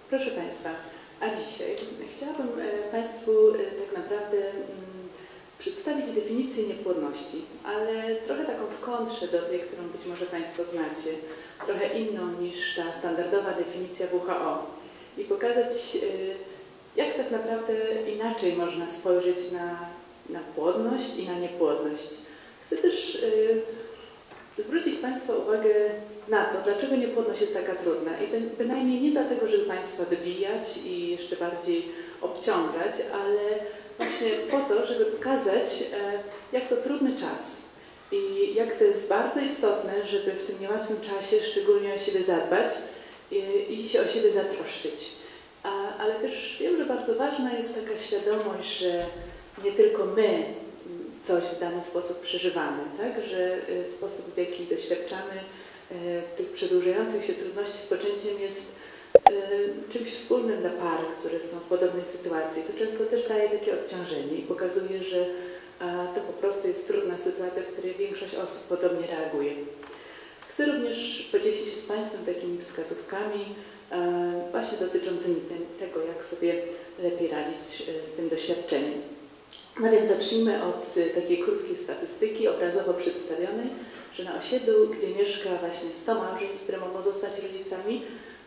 Proszę Państwa, a dzisiaj chciałabym Państwu tak naprawdę przedstawić definicję niepłodności, ale trochę taką w kontrze do tej, którą być może Państwo znacie, trochę inną niż ta standardowa definicja WHO i pokazać, jak tak naprawdę inaczej można spojrzeć na płodność i na niepłodność. Chcę też zwrócić Państwa uwagę na to, dlaczego niepłodność jest taka trudna. I bynajmniej nie dlatego, żeby Państwa wybijać i jeszcze bardziej obciągać, ale właśnie po to, żeby pokazać, jak to trudny czas i jak to jest bardzo istotne, żeby w tym niełatwym czasie szczególnie o siebie zadbać i się o siebie zatroszczyć. Ale też wiem, że bardzo ważna jest taka świadomość, że nie tylko my coś w dany sposób przeżywamy, tak? Że sposób, w jaki doświadczamy tych przedłużających się trudności z poczęciem jest czymś wspólnym dla par, które są w podobnej sytuacji. To często też daje takie odciążenie i pokazuje, że to po prostu jest trudna sytuacja, w której większość osób podobnie reaguje. Chcę również podzielić się z Państwem takimi wskazówkami właśnie dotyczącymi tego, jak sobie lepiej radzić z tym doświadczeniem. No więc zacznijmy od takiej krótkiej statystyki obrazowo przedstawionej, że na osiedlu, gdzie mieszka właśnie 100 małżeństw, które mogą zostać rodzicami,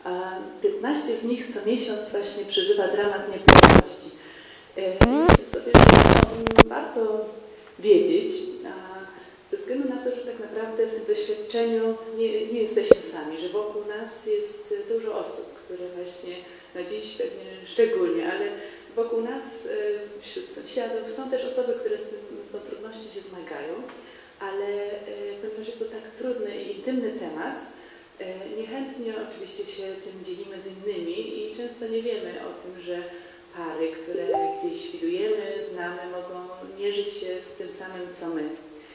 15 z nich co miesiąc właśnie przeżywa dramat niepłodności. Myślę sobie, że warto wiedzieć, ze względu na to, że tak naprawdę w tym doświadczeniu nie jesteśmy sami, że wokół nas jest dużo osób, które właśnie, no dziś pewnie szczególnie, ale wokół nas, wśród sąsiadów są też osoby, które z tą trudnością się zmagają, ale ponieważ jest to tak trudny i intymny temat, niechętnie oczywiście się tym dzielimy z innymi i często nie wiemy o tym, że pary, które gdzieś widujemy, znamy, mogą mierzyć się z tym samym, co my.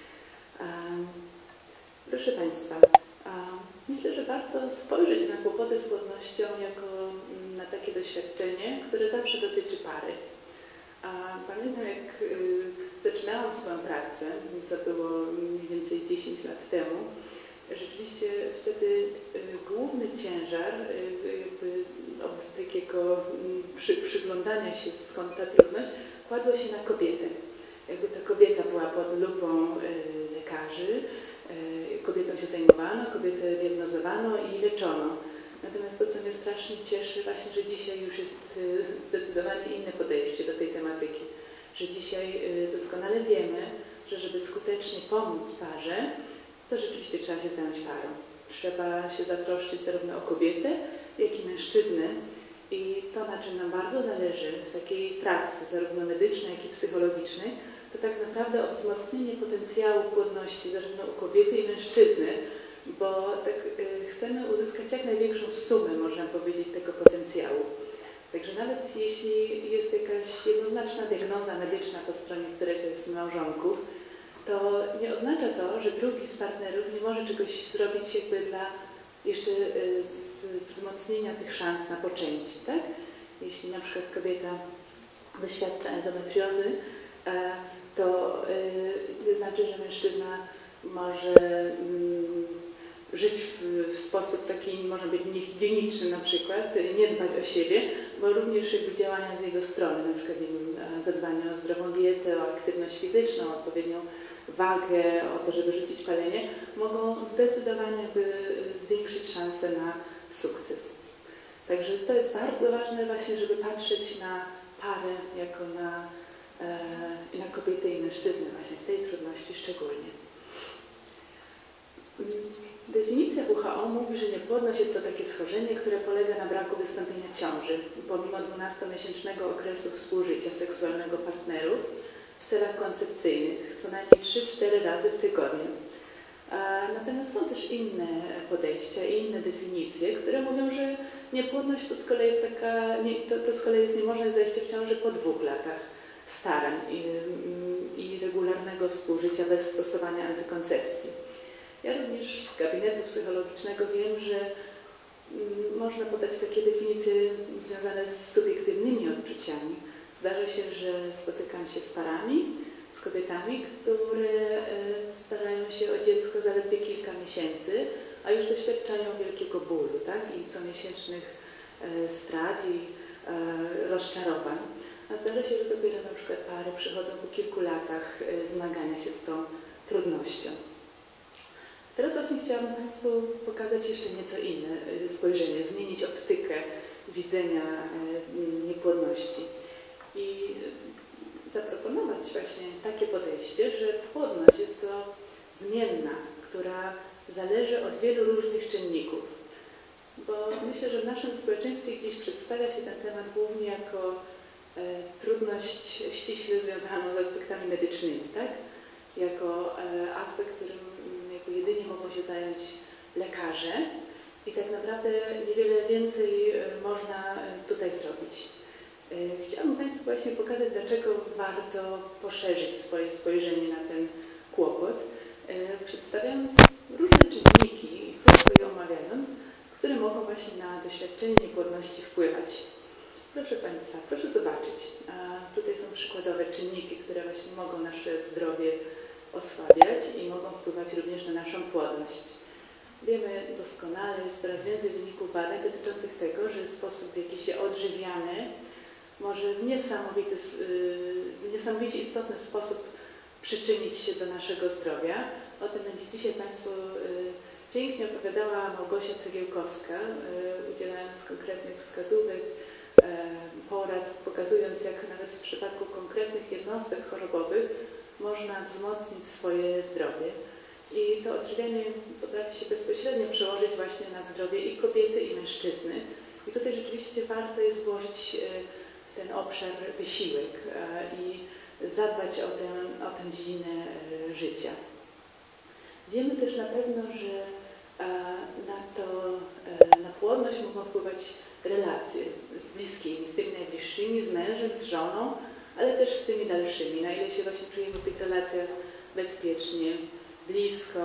Proszę Państwa, myślę, że warto spojrzeć na kłopoty z płodnością jako na takie doświadczenie, które zawsze dotyczy pary. Pamiętam, jak zaczynałam swoją pracę, co było mniej więcej 10 lat temu, rzeczywiście wtedy główny ciężar jakby takiego przyglądania się, skąd ta trudność, kładło się na kobietę. Jakby ta kobieta była pod lupą lekarzy, kobietą się zajmowano, kobietę diagnozowano i leczono. Natomiast to, co mnie strasznie cieszy, właśnie, że dzisiaj już jest zdecydowanie inne podejście do tej tematyki. Że dzisiaj doskonale wiemy, że żeby skutecznie pomóc parze, to rzeczywiście trzeba się zająć parą. Trzeba się zatroszczyć zarówno o kobietę, jak i mężczyznę. I to, na czym nam bardzo zależy w takiej pracy, zarówno medycznej, jak i psychologicznej, to tak naprawdę o wzmocnienie potencjału płodności zarówno u kobiety i mężczyzny, bo tak chcemy uzyskać jak największą sumę, można powiedzieć, tego potencjału. Także nawet jeśli jest jakaś jednoznaczna diagnoza medyczna po stronie któregoś z małżonków, to nie oznacza to, że drugi z partnerów nie może czegoś zrobić jakby dla jeszcze wzmocnienia tych szans na poczęcie, tak? Jeśli na przykład kobieta doświadcza endometriozy, to nie znaczy, że mężczyzna może żyć w sposób taki, może być niehigieniczny na przykład, nie dbać o siebie, bo również jakby działania z jego strony, na przykład nie wiem, zadbanie o zdrową dietę, o aktywność fizyczną, o odpowiednią wagę, o to, żeby rzucić palenie, mogą zdecydowanie jakby zwiększyć szanse na sukces. Także to jest bardzo ważne właśnie, żeby patrzeć na parę jako na kobietę i mężczyznę właśnie w tej trudności szczególnie. Definicja WHO mówi, że niepłodność jest to takie schorzenie, które polega na braku wystąpienia ciąży pomimo 12-miesięcznego okresu współżycia seksualnego partnerów w celach koncepcyjnych, co najmniej 3-4 razy w tygodniu. Natomiast są też inne podejścia i inne definicje, które mówią, że niepłodność to z kolei jest to z kolei jest niemożność zajścia w ciąży po 2 latach starań i regularnego współżycia bez stosowania antykoncepcji. Ja również z gabinetu psychologicznego wiem, że można podać takie definicje związane z subiektywnymi odczuciami. Zdarza się, że spotykam się z parami, z kobietami, które starają się o dziecko zaledwie kilka miesięcy, a już doświadczają wielkiego bólu, tak? I comiesięcznych strat i rozczarowań. A zdarza się, że dopiero na przykład pary przychodzą po kilku latach zmagania się z tą trudnością. Teraz właśnie chciałabym Państwu pokazać jeszcze nieco inne spojrzenie, zmienić optykę widzenia niepłodności i zaproponować właśnie takie podejście, że płodność jest to zmienna, która zależy od wielu różnych czynników. Bo myślę, że w naszym społeczeństwie gdzieś przedstawia się ten temat głównie jako trudność ściśle związaną z aspektami medycznymi, tak? Jako aspekt, którym jako jedynie mogą się zająć lekarze i tak naprawdę niewiele więcej można tutaj zrobić. Chciałabym Państwu właśnie pokazać, dlaczego warto poszerzyć swoje spojrzenie na ten kłopot, przedstawiając różne czynniki, krótko je omawiając, które mogą właśnie na doświadczenie niepłodności wpływać. Proszę Państwa, proszę zobaczyć, tutaj są przykładowe czynniki, które właśnie mogą nasze zdrowie osłabiać i mogą wpływać również na naszą płodność. Wiemy doskonale, jest coraz więcej wyników badań dotyczących tego, że sposób, w jaki się odżywiamy, może w niesamowicie istotny sposób przyczynić się do naszego zdrowia. O tym będzie dzisiaj Państwu pięknie opowiadała Małgosia Cegiełkowska, udzielając konkretnych wskazówek, porad, pokazując, jak nawet w przypadku konkretnych jednostek chorobowych można wzmocnić swoje zdrowie. I to odżywianie potrafi się bezpośrednio przełożyć właśnie na zdrowie i kobiety, i mężczyzny. I tutaj rzeczywiście warto jest włożyć w ten obszar wysiłek i zadbać o tę dziedzinę życia. Wiemy też na pewno, że na płodność mogą wpływać relacje z bliskimi, z tymi najbliższymi, z mężem, z żoną, ale też z tymi dalszymi. Na ile się właśnie czujemy w tych relacjach bezpiecznie, blisko,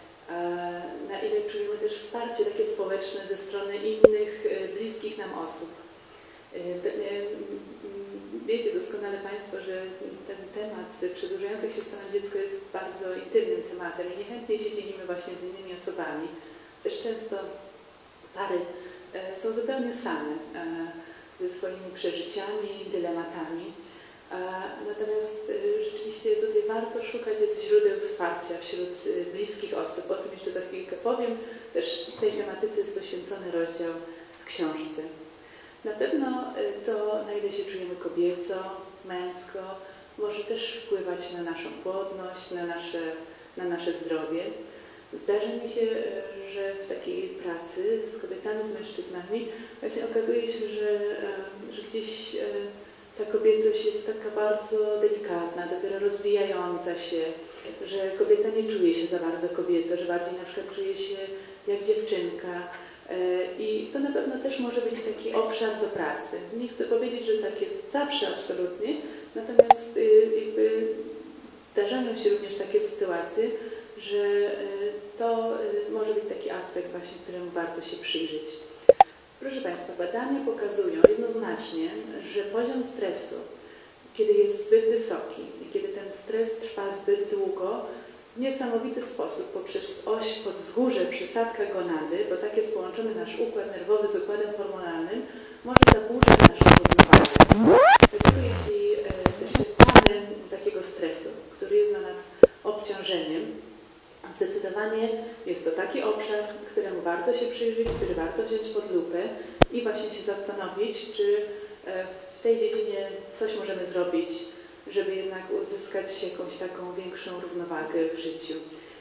na ile czujemy też wsparcie takie społeczne ze strony innych bliskich nam osób. Pewnie wiecie doskonale Państwo, że ten temat przedłużających się stanów dziecka jest bardzo intymnym tematem i niechętnie się dzielimy właśnie z innymi osobami. Też często pary są zupełnie same ze swoimi przeżyciami, dylematami. Natomiast rzeczywiście tutaj warto szukać źródeł wsparcia wśród bliskich osób. O tym jeszcze za chwilkę powiem. Też tej tematyce jest poświęcony rozdział w książce. Na pewno to, na ile się czujemy kobieco, męsko, może też wpływać na naszą płodność, na nasze zdrowie. Zdarza mi się, że w takiej pracy z kobietami, z mężczyznami właśnie okazuje się, że gdzieś ta kobiecość jest taka bardzo delikatna, dopiero rozwijająca się, że kobieta nie czuje się za bardzo kobieco, że bardziej na przykład czuje się jak dziewczynka. I to na pewno też może być taki obszar do pracy. Nie chcę powiedzieć, że tak jest zawsze absolutnie, natomiast jakby zdarzają się również takie sytuacje, że to może być taki aspekt właśnie, któremu warto się przyjrzeć. Proszę Państwa, badania pokazują jednoznacznie, że poziom stresu, kiedy jest zbyt wysoki i kiedy ten stres trwa zbyt długo, w niesamowity sposób poprzez oś podzgórze, przysadka gonady, bo tak jest połączony nasz układ nerwowy z układem hormonalnym, może zaburzać naszą równowagę. Dlatego jeśli doświadczamy takiego stresu, który jest dla nas obciążeniem, zdecydowanie jest to taki obszar, któremu warto się przyjrzeć, który warto wziąć pod lupę i właśnie się zastanowić, czy w tej dziedzinie coś możemy zrobić, żeby jednak uzyskać jakąś taką większą równowagę w życiu.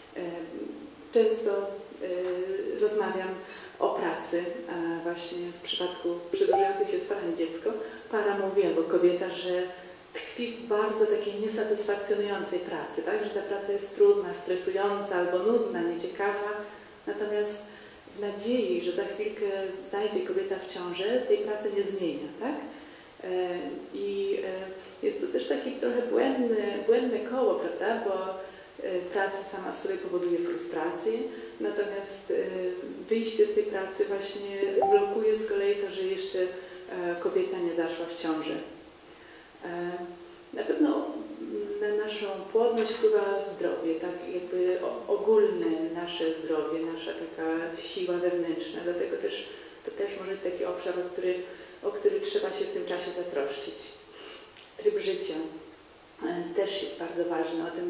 Często rozmawiam o pracy, właśnie w przypadku przedłużających się starań dziecko. Para mówi, albo kobieta, że tkwi w bardzo takiej niesatysfakcjonującej pracy, tak? Że ta praca jest trudna, stresująca albo nudna, nieciekawa, natomiast w nadziei, że za chwilkę zajdzie kobieta w ciążę, tej pracy nie zmienia, tak? I jest to też takie trochę błędne koło, prawda? Bo praca sama w sobie powoduje frustrację, natomiast wyjście z tej pracy właśnie blokuje z kolei to, że jeszcze kobieta nie zaszła w ciążę. Na pewno na naszą płodność wpływa zdrowie, tak jakby ogólne nasze zdrowie, nasza taka siła wewnętrzna. Dlatego też to też może być taki obszar, o który trzeba się w tym czasie zatroszczyć. Tryb życia też jest bardzo ważny, o tym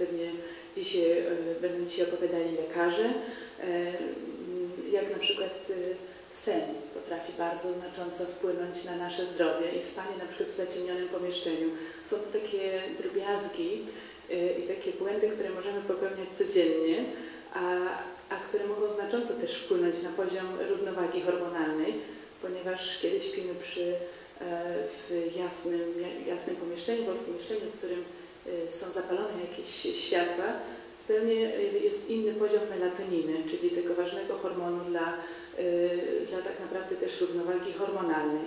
będą dzisiaj opowiadali lekarze, jak na przykład sen potrafi bardzo znacząco wpłynąć na nasze zdrowie i spanie na przykład w zaciemnionym pomieszczeniu. Są to takie drobiazgi i takie błędy, które możemy popełniać codziennie, a które mogą znacząco też wpłynąć na poziom równowagi hormonalnej, ponieważ kiedy śpimy w jasnym pomieszczeniu, bo w pomieszczeniu, w którym są zapalone jakieś światła, zupełnie jest inny poziom melatoniny, czyli tego ważnego hormonu dla tak naprawdę też równowagi hormonalnej.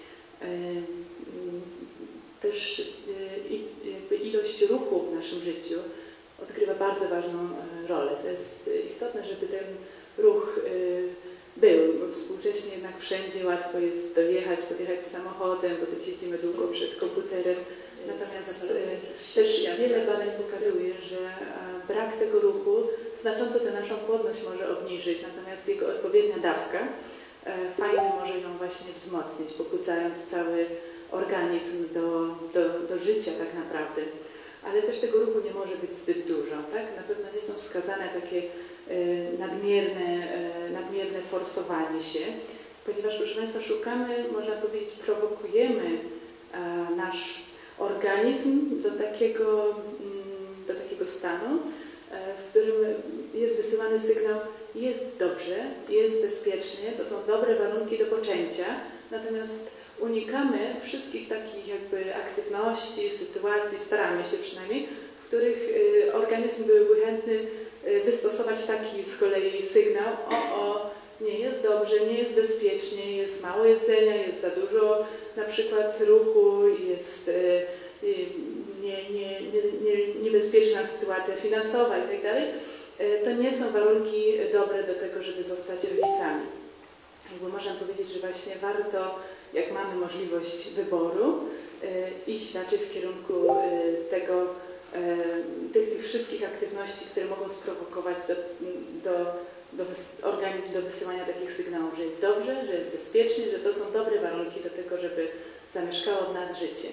Też jakby ilość ruchu w naszym życiu odgrywa bardzo ważną rolę. To jest istotne, żeby ten ruch był, bo współcześnie jednak wszędzie łatwo jest podjechać samochodem, potem siedzimy długo przed komputerem. Natomiast też wiele badań pokazuje, że brak tego ruchu znacząco tę naszą płodność może obniżyć, natomiast jego odpowiednia dawka fajnie może ją właśnie wzmocnić, pobudzając cały organizm do życia tak naprawdę. Ale też tego ruchu nie może być zbyt dużo, tak? Na pewno nie są wskazane takie nadmierne forsowanie się, ponieważ, proszę Państwa, można powiedzieć, prowokujemy nasz organizm do takiego stanu, w którym jest wysyłany sygnał: jest dobrze, jest bezpiecznie, to są dobre warunki do poczęcia, natomiast unikamy wszystkich takich jakby aktywności, sytuacji, staramy się przynajmniej, w których organizm byłby chętny wystosować taki z kolei sygnał: nie jest dobrze, nie jest bezpiecznie, jest mało jedzenia, jest za dużo na przykład ruchu, jest niebezpieczna sytuacja finansowa itd. To nie są warunki dobre do tego, żeby zostać rodzicami. Jakby można powiedzieć, że właśnie warto, jak mamy możliwość wyboru, iść raczej w kierunku tych wszystkich aktywności, które mogą sprowokować organizm do wysyłania takich sygnałów, że jest dobrze, że jest bezpiecznie, że to są dobre warunki do tego, żeby zamieszkało w nas życie.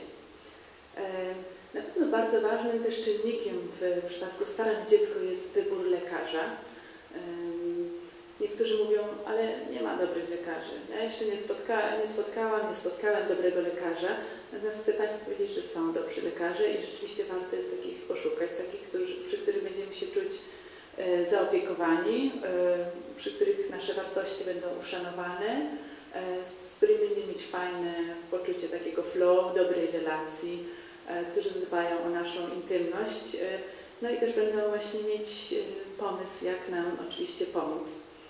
Na pewno bardzo ważnym też czynnikiem w przypadku starań o dziecko jest wybór lekarza. Niektórzy mówią: ale nie ma dobrych lekarzy. Ja jeszcze nie spotkałem dobrego lekarza. Natomiast chcę Państwu powiedzieć, że są dobrzy lekarze i rzeczywiście warto jest takich poszukać, przy których będziemy się czuć zaopiekowani, przy których nasze wartości będą uszanowane, z którymi będziemy mieć fajne poczucie takiego flow, dobrej relacji, którzy dbają o naszą intymność, no i też będą właśnie mieć pomysł, jak nam oczywiście pomóc.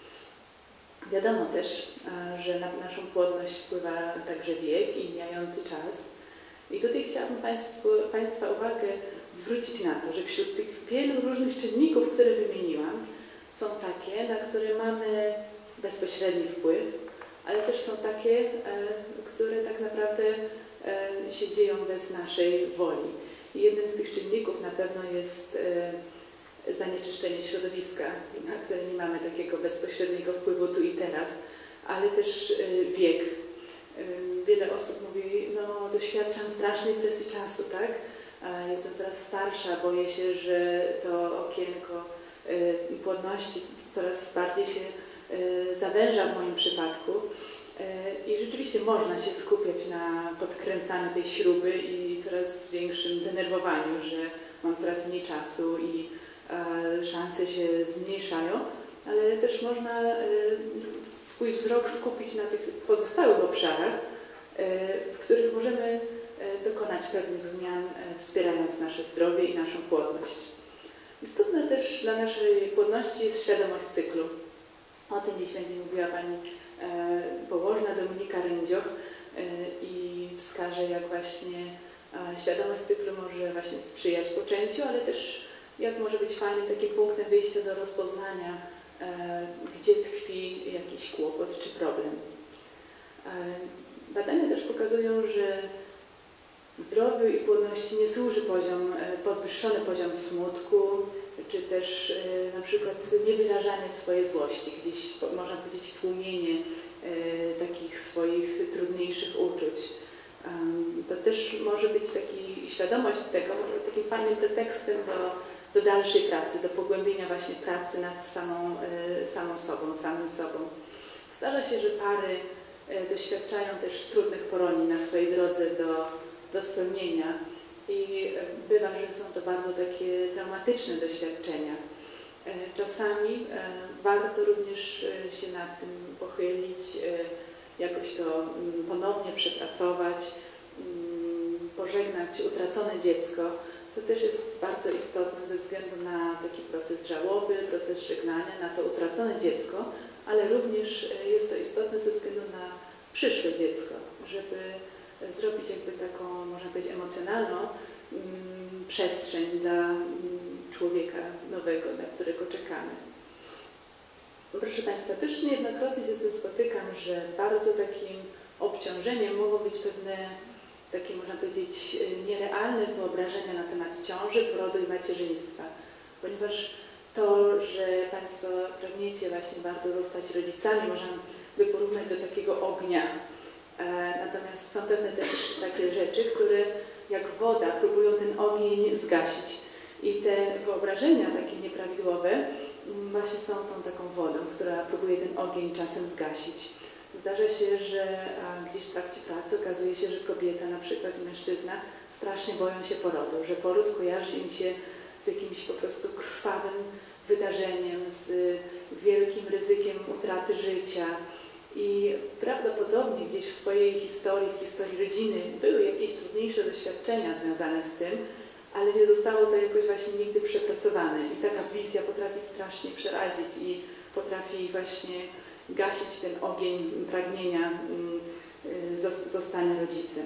Wiadomo też, że na naszą płodność wpływa także wiek i mijający czas. I tutaj chciałabym Państwa uwagę zwrócić na to, że wśród tych wielu różnych czynników, które wymieniłam, są takie, na które mamy bezpośredni wpływ, ale też są takie, które tak naprawdę się dzieją bez naszej woli. I jednym z tych czynników na pewno jest zanieczyszczenie środowiska, na które nie mamy takiego bezpośredniego wpływu tu i teraz, ale też wiek. Wiele osób mówi: no, doświadczam strasznej presji czasu, tak? Jestem coraz starsza, boję się, że to okienko płodności coraz bardziej się zawęża w moim przypadku. I rzeczywiście można się skupiać na podkręcaniu tej śruby i coraz większym denerwowaniu, że mam coraz mniej czasu i szanse się zmniejszają, ale też można swój wzrok skupić na tych pozostałych obszarach, w których możemy dokonać pewnych zmian, wspierając nasze zdrowie i naszą płodność. Istotna też dla naszej płodności jest świadomość cyklu. O tym dziś będzie mówiła Pani położna Dominika Rędzioch i wskaże, jak właśnie świadomość cyklu może właśnie sprzyjać poczęciu, ale też jak może być fajnym takim punktem wyjścia do rozpoznania, gdzie tkwi jakiś kłopot czy problem. Badania też pokazują, że zdrowiu i płodności nie służy podwyższony poziom smutku, czy też na przykład niewyrażanie swojej złości, gdzieś można powiedzieć tłumienie takich swoich trudniejszych uczuć. To też może być świadomość tego, może być takim fajnym pretekstem do dalszej pracy, do pogłębienia właśnie pracy nad samą sobą, samym sobą. Zdarza się, że pary doświadczają też trudnych poroni na swojej drodze do spełnienia i bywa, że są to bardzo takie traumatyczne doświadczenia. Czasami warto również się nad tym pochylić, jakoś to ponownie przepracować, pożegnać utracone dziecko. To też jest bardzo istotne ze względu na taki proces żałoby, proces żegnania, na to utracone dziecko, ale również jest to istotne ze względu na przyszłe dziecko, żeby zrobić jakby taką, można powiedzieć, emocjonalną przestrzeń dla człowieka nowego, na którego czekamy. Proszę Państwa, też niejednokrotnie się z tym spotykam, że bardzo takim obciążeniem mogą być pewne takie, można powiedzieć, nierealne wyobrażenia na temat ciąży, porodu i macierzyństwa, ponieważ to, że Państwo pragniecie właśnie bardzo zostać rodzicami, można by porównać do takiego ognia. Natomiast są pewne też takie rzeczy, które jak woda próbują ten ogień zgasić. I te wyobrażenia takie nieprawidłowe właśnie są tą taką wodą, która próbuje ten ogień czasem zgasić. Zdarza się, że gdzieś w trakcie pracy okazuje się, że kobieta na przykład i mężczyzna strasznie boją się porodu, że poród kojarzy im się z jakimś po prostu krwawym wydarzeniem, z wielkim ryzykiem utraty życia. I prawdopodobnie gdzieś w swojej historii, w historii rodziny były jakieś trudniejsze doświadczenia związane z tym, ale nie zostało to jakoś właśnie nigdy przepracowane. I taka wizja potrafi strasznie przerazić i potrafi właśnie gasić ten ogień pragnienia zostania rodzicem.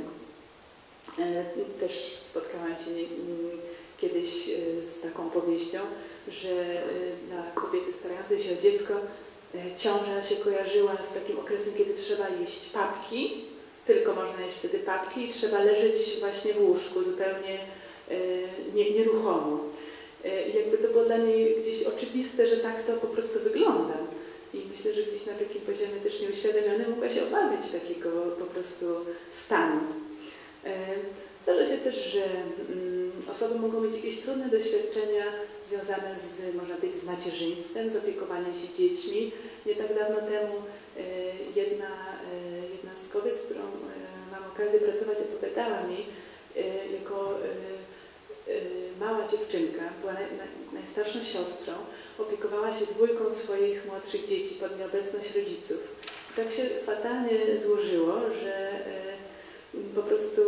Też spotkałam się kiedyś z taką powieścią, że dla kobiety starającej się o dziecko ciąża się kojarzyła z takim okresem, kiedy trzeba jeść papki, tylko można jeść wtedy papki i trzeba leżeć właśnie w łóżku zupełnie nieruchomo. I jakby to było dla niej gdzieś oczywiste, że tak to po prostu wygląda. I myślę, że gdzieś na takim poziomie też nieuświadomionym mogła się obawiać takiego po prostu stanu. Zdarza się też, że osoby mogą mieć jakieś trudne doświadczenia związane z, można powiedzieć, z macierzyństwem, z opiekowaniem się dziećmi. Nie tak dawno temu jedna z kobiet, z którą mam okazję pracować, opowiadała mi, jako mała dziewczynka, była najstarszą siostrą, opiekowała się dwójką swoich młodszych dzieci pod nieobecność rodziców. I tak się fatalnie złożyło, że po prostu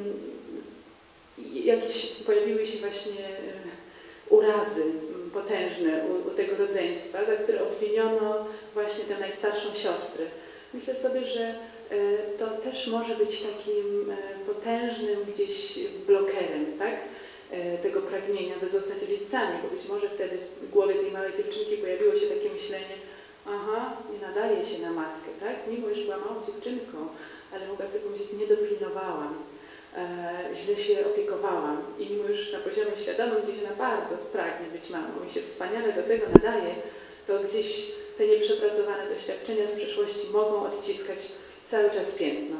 jakieś pojawiły się właśnie urazy potężne u tego rodzeństwa, za które obwiniono właśnie tę najstarszą siostrę. Myślę sobie, że to też może być takim potężnym gdzieś blokerem, tak? Tego pragnienia, by zostać rodzicami, bo być może wtedy w głowie tej małej dziewczynki pojawiło się takie myślenie: aha, nie nadaje się na matkę, tak? Mimo iż była małą dziewczynką, ale mogła sobie pomyśleć, nie dopilnowałam, źle się opiekowałam i mimo już na poziomie świadomym gdzieś ona bardzo pragnie być mamą i się wspaniale do tego nadaje, to gdzieś te nieprzepracowane doświadczenia z przeszłości mogą odciskać cały czas piętno.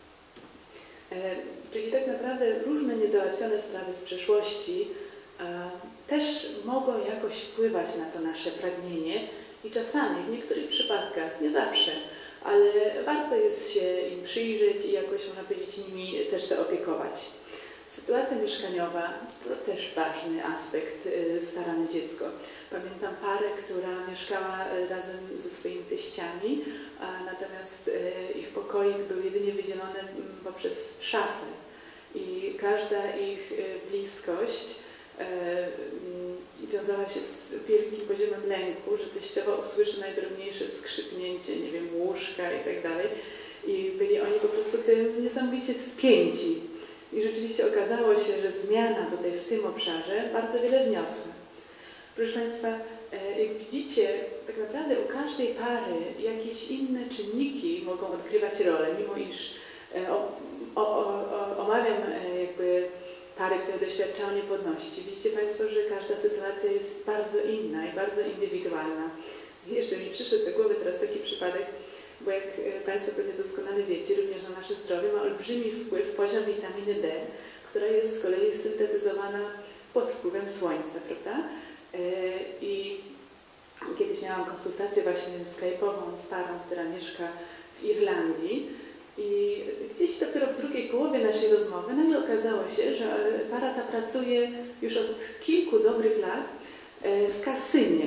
Czyli tak naprawdę różne niezałatwione sprawy z przeszłości też mogą jakoś wpływać na to nasze pragnienie i czasami, w niektórych przypadkach, nie zawsze, ale warto jest się im przyjrzeć i jakoś, można powiedzieć, nimi też zaopiekować. Sytuacja mieszkaniowa to też ważny aspekt starania dziecko. Pamiętam parę, która mieszkała razem ze swoimi teściami, natomiast ich pokoik był jedynie wydzielony poprzez szafę i każda ich bliskość wiązała się z wielkim poziomem lęku, że teściowa usłyszy najdrobniejsze skrzypnięcie, nie wiem, łóżka i tak dalej. I byli oni po prostu tym niesamowicie spięci. I rzeczywiście okazało się, że zmiana tutaj w tym obszarze bardzo wiele wniosła. Proszę Państwa, jak widzicie, tak naprawdę u każdej pary jakieś inne czynniki mogą odgrywać rolę, mimo iż omawiam jakby pary, które doświadczają niepłodności. Widzicie Państwo, że każda sytuacja jest bardzo inna i bardzo indywidualna. Jeszcze mi przyszedł do głowy teraz taki przypadek, bo jak Państwo pewnie doskonale wiecie, również na nasze zdrowie ma olbrzymi wpływ poziom witaminy D, która jest z kolei syntetyzowana pod wpływem słońca, prawda? I kiedyś miałam konsultację właśnie skype'ową z parą, która mieszka w Irlandii i gdzieś dopiero w drugiej połowie naszej rozmowy nagle okazało się, że para ta pracuje już od kilku dobrych lat w kasynie.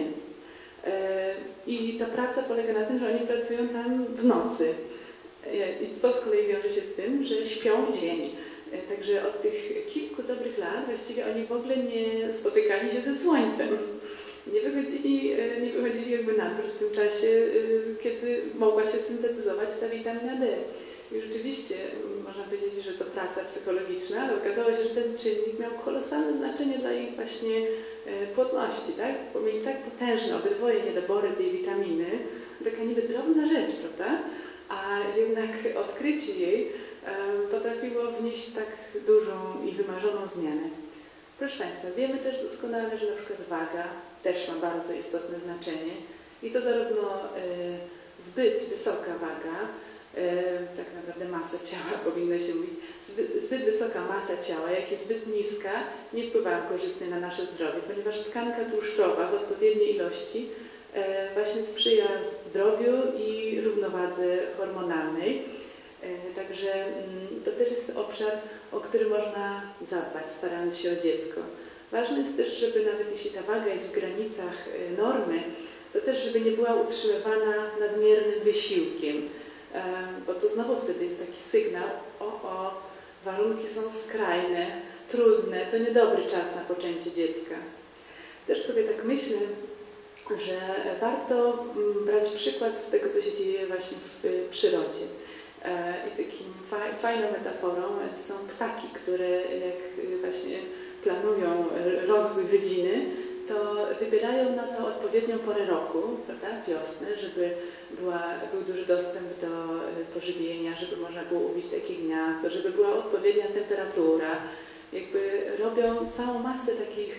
I ta praca polega na tym, że oni pracują tam w nocy. I to z kolei wiąże się z tym, że śpią w dzień. Także od tych kilku dobrych lat właściwie oni w ogóle nie spotykali się ze słońcem. Nie wychodzili jakby na dwór w tym czasie, kiedy mogła się syntetyzować ta witamina D. I rzeczywiście można powiedzieć, że to praca psychologiczna, ale okazało się, że ten czynnik miał kolosalne znaczenie dla ich właśnie płodności, tak? Bo mieli tak potężne obydwoje niedobory tej witaminy, taka niby drobna rzecz, prawda? A jednak odkrycie jej potrafiło wnieść tak dużą i wymarzoną zmianę. Proszę Państwa, wiemy też doskonale, że na przykład waga też ma bardzo istotne znaczenie i to zarówno zbyt wysoka waga, tak naprawdę masa ciała, powinno się mówić, zbyt wysoka masa ciała, jak i zbyt niska, nie wpływają korzystnie na nasze zdrowie, ponieważ tkanka tłuszczowa w odpowiedniej ilości właśnie sprzyja zdrowiu i równowadze hormonalnej. Także to też jest obszar, o który można zadbać, starając się o dziecko. Ważne jest też, żeby nawet jeśli ta waga jest w granicach normy, to też, żeby nie była utrzymywana nadmiernym wysiłkiem, bo to znowu wtedy jest taki sygnał, warunki są skrajne, trudne, to niedobry czas na poczęcie dziecka. Też sobie tak myślę, że warto brać przykład z tego, co się dzieje właśnie w przyrodzie. I takim fajną metaforą są ptaki, które jak właśnie planują rozwój rodziny, to wybierają na to odpowiednią porę roku, prawda, wiosnę, żeby był duży dostęp do pożywienia, żeby można było ubić takie gniazdo, żeby była odpowiednia temperatura. Jakby robią całą masę takich,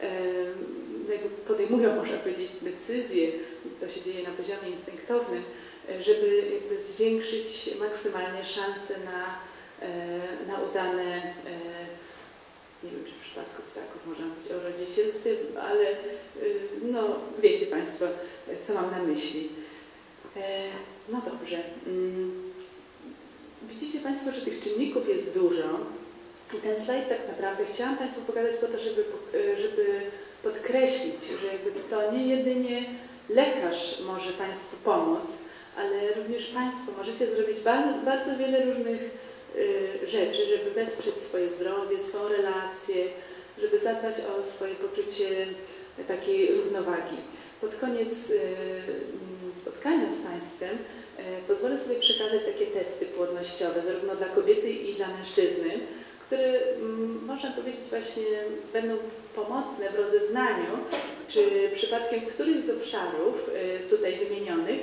jakby podejmują, można powiedzieć, decyzje, to się dzieje na poziomie instynktownym, żeby jakby zwiększyć maksymalnie szanse na udane, nie wiem, czy w przypadku ptaków można mówić o rodzicielstwie, ale no wiecie Państwo, co mam na myśli. No dobrze. Widzicie Państwo, że tych czynników jest dużo i ten slajd tak naprawdę chciałam Państwu pokazać po to, żeby podkreślić, że jakby to nie jedynie lekarz może Państwu pomóc, ale również Państwo możecie zrobić bardzo wiele różnych rzeczy, żeby wesprzeć swoje zdrowie, swoją relację, żeby zadbać o swoje poczucie takiej równowagi. Pod koniec spotkania z Państwem pozwolę sobie przekazać takie testy płodnościowe, zarówno dla kobiety i dla mężczyzny, które można powiedzieć właśnie będą pomocne w rozeznaniu, czy przypadkiem których z obszarów tutaj wymienionych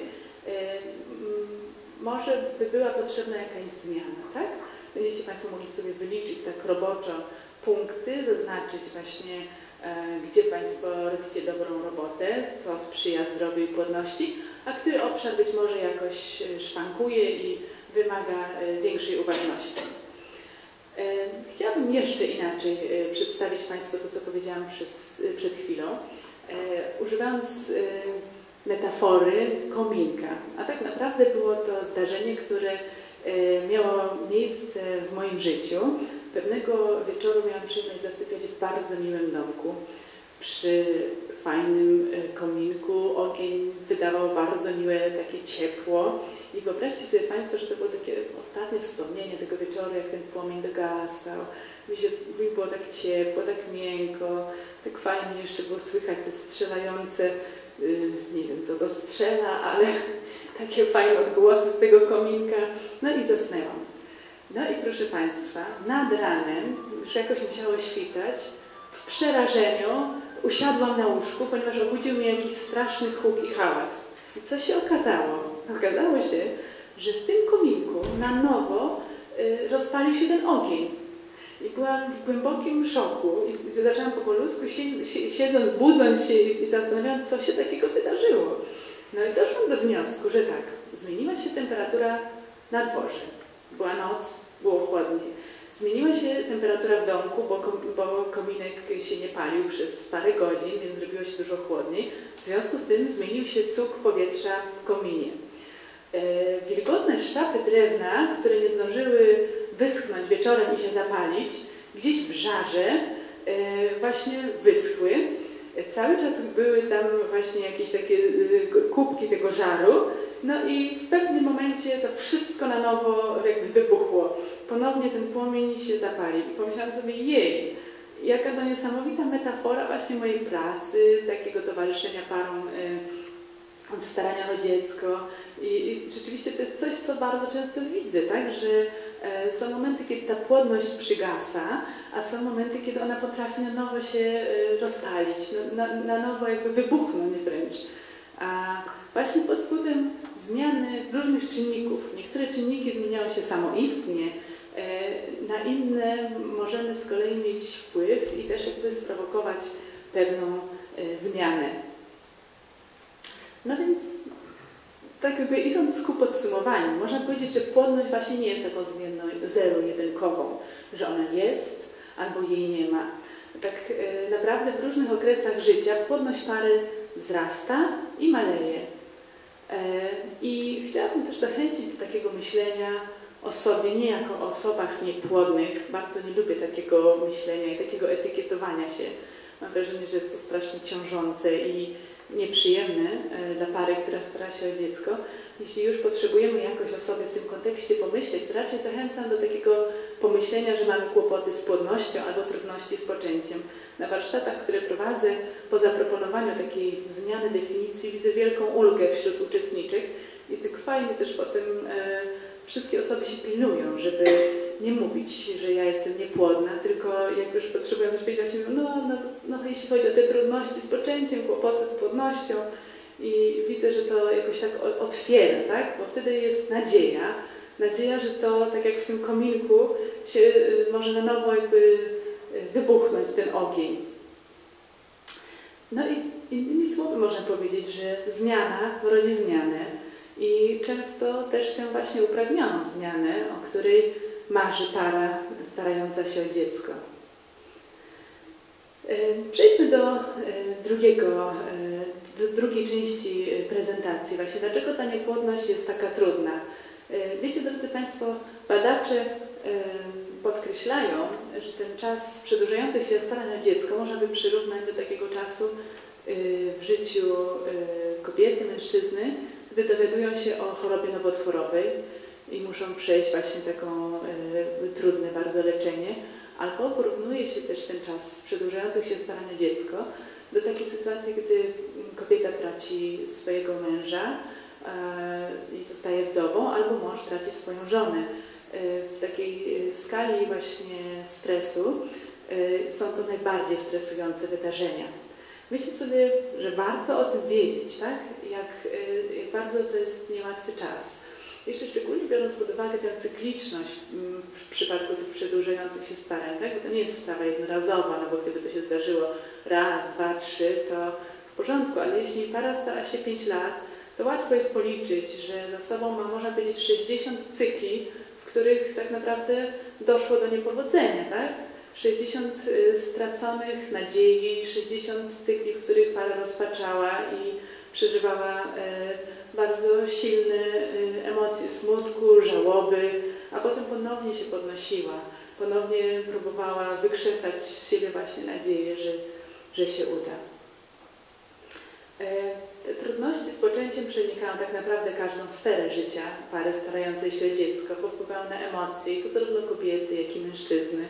może by była potrzebna jakaś zmiana, tak? Będziecie Państwo mogli sobie wyliczyć tak roboczo punkty, zaznaczyć właśnie, gdzie Państwo robicie dobrą robotę, co sprzyja zdrowiu i płodności, a który obszar być może jakoś szwankuje i wymaga większej uważności. Chciałabym jeszcze inaczej przedstawić Państwu to, co powiedziałam przed chwilą, używając metafory kominka. A tak naprawdę było to zdarzenie, które miało miejsce w moim życiu. Pewnego wieczoru miałam przyjemność zasypiać w bardzo miłym domku. Przy fajnym kominku ogień wydawał bardzo miłe takie ciepło. I wyobraźcie sobie Państwo, że to było takie ostatnie wspomnienie tego wieczoru, jak ten płomień dogasał. Mi było tak ciepło, tak miękko, tak fajnie jeszcze było słychać te strzelające, nie wiem co to strzela, ale takie fajne odgłosy z tego kominka. No i zasnęłam. No i proszę Państwa, nad ranem, już jakoś musiało świtać, w przerażeniu usiadłam na łóżku, ponieważ obudził mnie jakiś straszny huk i hałas. I co się okazało? Okazało się, że w tym kominku na nowo rozpalił się ten ogień. I byłam w głębokim szoku i zaczęłam powolutku, siedząc, budząc się i zastanawiając, co się takiego wydarzyło. No i doszłam do wniosku, że tak, zmieniła się temperatura na dworze. Była noc, było chłodniej. Zmieniła się temperatura w domku, bo kominek się nie palił przez parę godzin, więc zrobiło się dużo chłodniej. W związku z tym zmienił się cuk powietrza w kominie. Wilgotne szczapy drewna, które nie zdążyły wyschnąć wieczorem i się zapalić, gdzieś w żarze właśnie wyschły. Cały czas były tam właśnie jakieś takie kubki tego żaru, no i w pewnym momencie to wszystko na nowo jakby wybuchło. Ponownie ten płomień się zapalił i pomyślałam sobie, jej, jaka to niesamowita metafora właśnie mojej pracy, takiego towarzyszenia parom w staraniach o dziecko. I rzeczywiście to jest coś, co bardzo często widzę, tak, że są momenty, kiedy ta płodność przygasa, a są momenty, kiedy ona potrafi na nowo się rozpalić, na nowo jakby wybuchnąć wręcz. A właśnie pod wpływem zmiany różnych czynników, niektóre czynniki zmieniają się samoistnie, na inne możemy z kolei mieć wpływ i też jakby sprowokować pewną zmianę. No więc tak jakby idąc ku podsumowaniu, można powiedzieć, że płodność właśnie nie jest taką zmienną zero-jedynkową, że ona jest albo jej nie ma. Tak naprawdę w różnych okresach życia płodność pary wzrasta i maleje. I chciałabym też zachęcić do takiego myślenia o sobie nie jako o osobach niepłodnych. Bardzo nie lubię takiego myślenia i takiego etykietowania się. Mam wrażenie, że jest to strasznie ciążące i nieprzyjemne dla pary, która stara się o dziecko. Jeśli już potrzebujemy jakoś o sobie w tym kontekście pomyśleć, to raczej zachęcam do takiego pomyślenia, że mamy kłopoty z płodnością albo trudności z poczęciem. Na warsztatach, które prowadzę, po zaproponowaniu takiej zmiany definicji widzę wielką ulgę wśród uczestniczek i tak fajnie też potem wszystkie osoby się pilnują, żeby nie mówić, że ja jestem niepłodna, tylko jak już potrzebują coś powiedzieć, właśnie no, jeśli chodzi o te trudności z poczęciem, kłopoty z płodnością i widzę, że to jakoś tak otwiera, tak? Bo wtedy jest nadzieja, że to tak jak w tym kominku się może na nowo jakby wybuchnąć ten ogień. No i innymi słowy można powiedzieć, że zmiana rodzi zmianę i często też tę właśnie upragnioną zmianę, o której marzy para starająca się o dziecko. Przejdźmy do drugiej części prezentacji. Właśnie dlaczego ta niepłodność jest taka trudna? Wiecie, drodzy Państwo, badacze podkreślają, że ten czas przedłużających się starań o dziecko można by przyrównać do takiego czasu w życiu kobiety, mężczyzny, gdy dowiadują się o chorobie nowotworowej i muszą przejść właśnie taką trudne bardzo leczenie, albo porównuje się też ten czas przedłużających się starań o dziecko do takiej sytuacji, gdy kobieta traci swojego męża i zostaje wdową, albo mąż traci swoją żonę. W takiej skali właśnie stresu są to najbardziej stresujące wydarzenia. Myślę sobie, że warto o tym wiedzieć, tak? Jak bardzo to jest niełatwy czas. Jeszcze szczególnie biorąc pod uwagę tę cykliczność w przypadku tych przedłużających się starań, tak? Bo to nie jest sprawa jednorazowa, no bo gdyby to się zdarzyło raz, dwa, trzy, to w porządku, ale jeśli para stara się 5 lat, to łatwo jest policzyć, że za sobą ma, można powiedzieć, 60 cykli, w których tak naprawdę doszło do niepowodzenia, tak? 60 straconych nadziei, 60 cykli, w których para rozpaczała i przeżywała bardzo silne emocje smutku, żałoby, a potem ponownie się podnosiła, ponownie próbowała wykrzesać z siebie właśnie nadzieję, że się uda. Te trudności z poczęciem przenikają tak naprawdę każdą sferę życia pary starającej się o dziecko, bo wpływają na emocje, i to zarówno kobiety, jak i mężczyzny.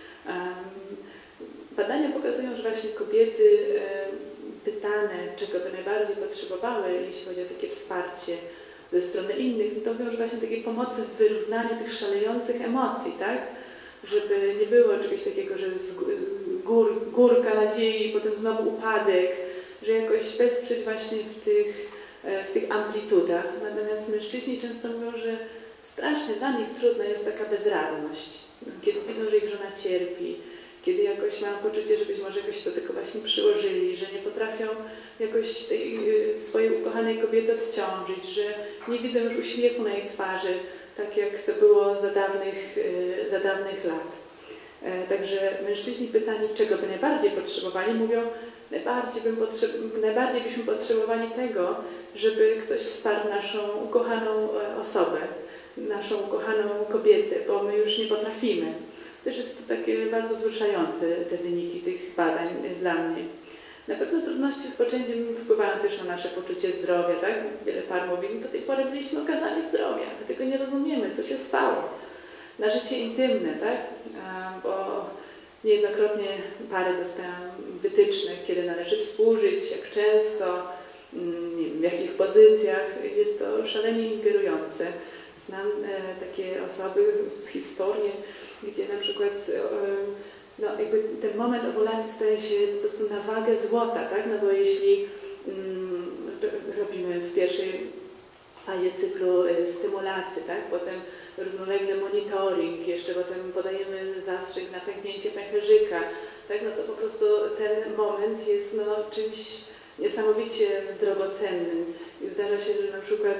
Badania pokazują, że właśnie kobiety pytane, czego by najbardziej potrzebowały, jeśli chodzi o takie wsparcie ze strony innych, to mówią, że właśnie takiej pomocy w wyrównaniu tych szalejących emocji, tak? Żeby nie było czegoś takiego, że jest górka nadziei, potem znowu upadek, że jakoś wesprzeć właśnie w tych amplitudach. Natomiast mężczyźni często mówią, że strasznie dla nich trudna jest taka bezradność. kiedy widzą, że ich żona cierpi, kiedy jakoś mają poczucie, że być może jakoś to tylko właśnie przyłożyli, że nie potrafią jakoś tej swojej ukochanej kobiety odciążyć, że nie widzą już uśmiechu na jej twarzy, tak jak to było za dawnych lat. Także mężczyźni pytani, czego by najbardziej potrzebowali, mówią, najbardziej byśmy potrzebowali tego, żeby ktoś wsparł naszą ukochaną osobę, naszą ukochaną kobietę, bo my już nie potrafimy. Też jest to takie bardzo wzruszające, te wyniki tych badań dla mnie. Na pewno trudności z poczęciem wpływają też na nasze poczucie zdrowia, tak? Wiele par mówi, do tej pory byliśmy okazani zdrowia, my tego nie rozumiemy, co się stało. Na życie intymne, tak? Bo niejednokrotnie pary dostają wytycznych, kiedy należy współżyć, jak często, nie wiem, w jakich pozycjach. Jest to szalenie ingerujące. Znam takie osoby z historii, gdzie na przykład no, jakby ten moment owulacji staje się po prostu na wagę złota, tak? No bo jeśli robimy w pierwszej fazie cyklu stymulacji, tak? Potem równoległy monitoring, jeszcze potem podajemy zastrzyk na pęknięcie pęcherzyka, tak? No to po prostu ten moment jest no, czymś niesamowicie drogocennym i zdarza się, że na przykład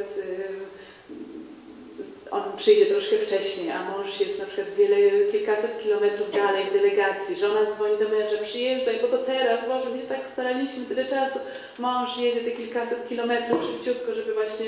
on przyjdzie troszkę wcześniej, a mąż jest na przykład kilkaset kilometrów dalej w delegacji. Żona dzwoni do męża, przyjeżdżaj, bo to teraz, Boże, my się tak staraliśmy, tyle czasu. Mąż jedzie te kilkaset kilometrów szybciutko, żeby właśnie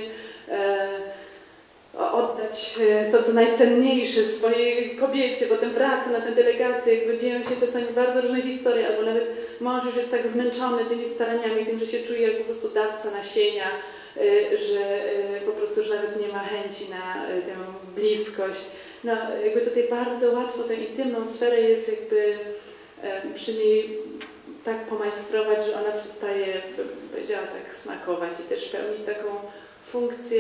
oddać to, co najcenniejsze swojej kobiecie, potem wraca na tę delegację, jakby dzieją się czasami bardzo różne historie, albo nawet mąż już jest tak zmęczony tymi staraniami, tym, że się czuje jak po prostu dawca nasienia, że po prostu już nawet nie ma chęci na tę bliskość. No, jakby tutaj bardzo łatwo tę intymną sferę jest jakby przy niej tak pomajstrować, że ona przestaje, powiedziała, tak smakować i też pełnić taką funkcję